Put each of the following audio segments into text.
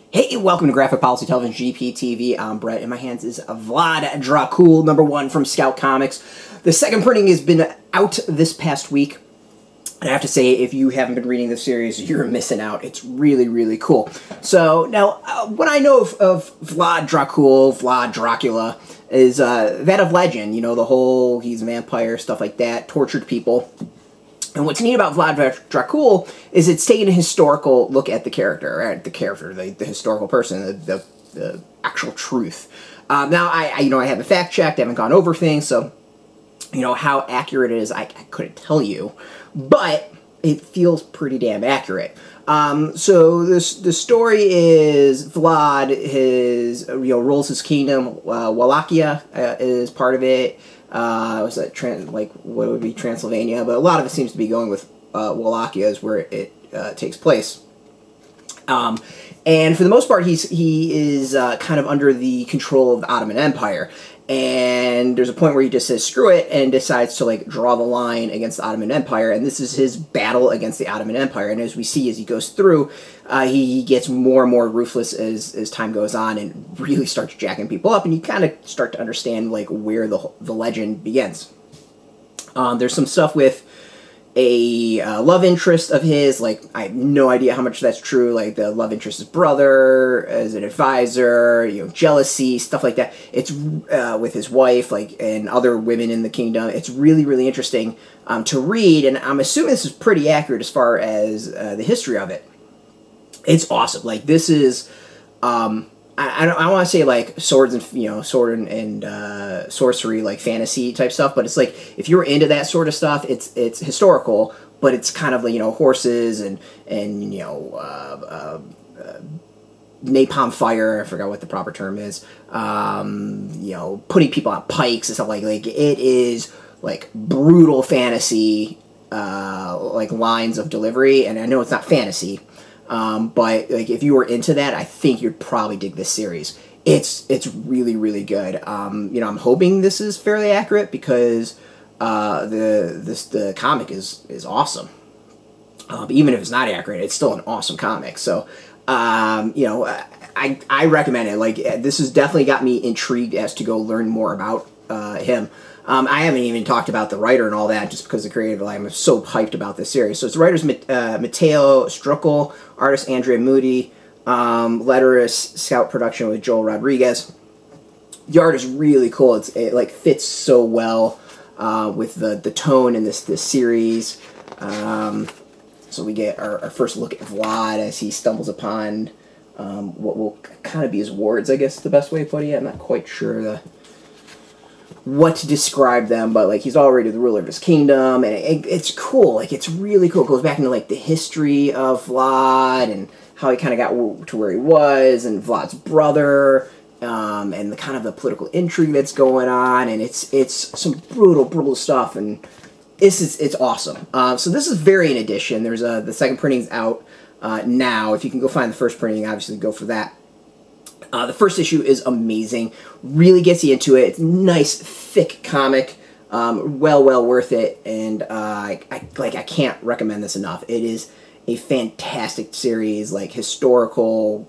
Hey, welcome to Graphic Policy Television GPTV. I'm Brett. In my hands is Vlad Dracul, #1 from Scout Comics. The second printing has been out this past week. And I have to say, if you haven't been reading this series, you're missing out. It's really, really cool. So, now, what I know of Vlad Dracul, Vlad Dracula, is that of legend. You know, the whole, he's a vampire, stuff like that, tortured people. And what's neat about Vlad Dracul is it's taking a historical look at the character, right? The historical person, the actual truth. Now, I haven't fact-checked, I haven't gone over things, so, you know, how accurate it is, I couldn't tell you. But it feels pretty damn accurate. So the story is Vlad rules his kingdom. Wallachia is part of it. Was that what would be Transylvania? But a lot of it seems to be going with Wallachia is where it takes place. And for the most part, he is kind of under the control of the Ottoman Empire. And there's a point where he just says screw it and decides to draw the line against the Ottoman Empire, and this is his battle against the Ottoman Empire. And as we see as he goes through, he gets more and more ruthless as time goes on and really starts jacking people up, and you kind of start to understand where the legend begins. There's some stuff with a love interest of his, I have no idea how much that's true, the love interest's brother as an advisor, jealousy, stuff like that. It's with his wife, and other women in the kingdom. It's really, really interesting to read, and I'm assuming this is pretty accurate as far as the history of it. It's awesome. This is, I want to say swords and sword and sorcery, fantasy type stuff, but it's if you're into that sort of stuff, it's historical, but it's kind of horses and napalm fire. I forgot what the proper term is. Putting people on pikes and stuff it is brutal fantasy lines of delivery, and I know it's not fantasy. But if you were into that, I think you'd probably dig this series. It's really, really good. I'm hoping this is fairly accurate because the comic is awesome. But even if it's not accurate, it's still an awesome comic. So I recommend it. This has definitely got me intrigued as to go learn more about him. I haven't even talked about the writer and all that just because the creative, I'm so hyped about this series. So it's the writer's Matteo Struckel, artist Andrea Moody, letterist Scout production with Joel Rodriguez. The art is really cool. It fits so well with the tone in this series. So we get our first look at Vlad as he stumbles upon what will kind of be his wards, I guess is the best way of putting it. I'm not quite sure what to describe them, but he's already the ruler of his kingdom, and it's cool. It's really cool. It goes back into the history of Vlad and how he kind of got to where he was, and Vlad's brother, and the kind of the political intrigue that's going on, and it's some brutal stuff, and it's awesome. So this is variant edition. There's the second printing's out now. If you can go find the first printing, obviously go for that. The first issue is amazing, really gets you into it. It's a nice, thick comic, well worth it, and I can't recommend this enough. It is a fantastic series, historical,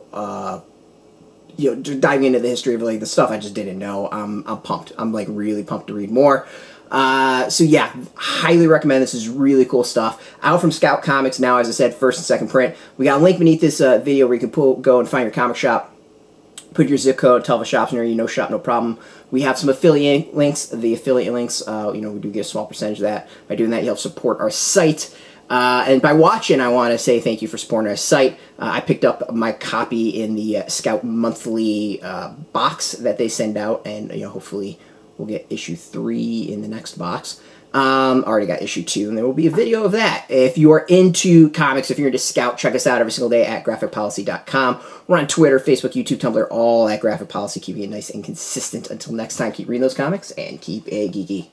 diving into the history of the stuff I just didn't know. I'm pumped. I'm really pumped to read more. So yeah, highly recommend. This is really cool stuff. Out from Scout Comics now, as I said, first and second print. We got a link beneath this video where you can go and find your comic shop. Put your zip code, tell the shops near you, no shop, no problem. We have some affiliate links. The affiliate links, we do get a small percentage of that. By doing that, you help support our site. And by watching, I want to say thank you for supporting our site. I picked up my copy in the Scout monthly box that they send out, and hopefully we'll get issue 3 in the next box. Already got issue 2, and there will be a video of that. If you are into comics, if you're into Scout, check us out every single day at graphicpolicy.com. We're on Twitter, Facebook, YouTube, Tumblr, all at Graphic Policy, keeping it nice and consistent. Until next time, keep reading those comics, and keep it geeky.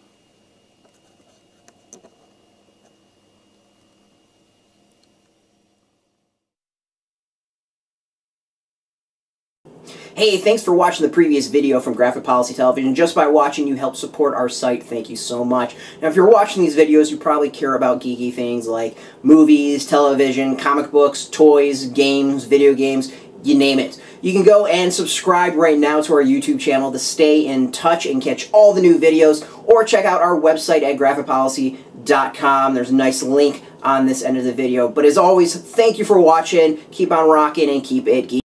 Hey, thanks for watching the previous video from Graphic Policy Television. Just by watching, you help support our site. Thank you so much. Now, if you're watching these videos, you probably care about geeky things like movies, television, comic books, toys, games, video games, you name it. You can go and subscribe right now to our YouTube channel to stay in touch and catch all the new videos, or check out our website at graphicpolicy.com. There's a nice link on this end of the video. But as always, thank you for watching. Keep on rocking and keep it geeky.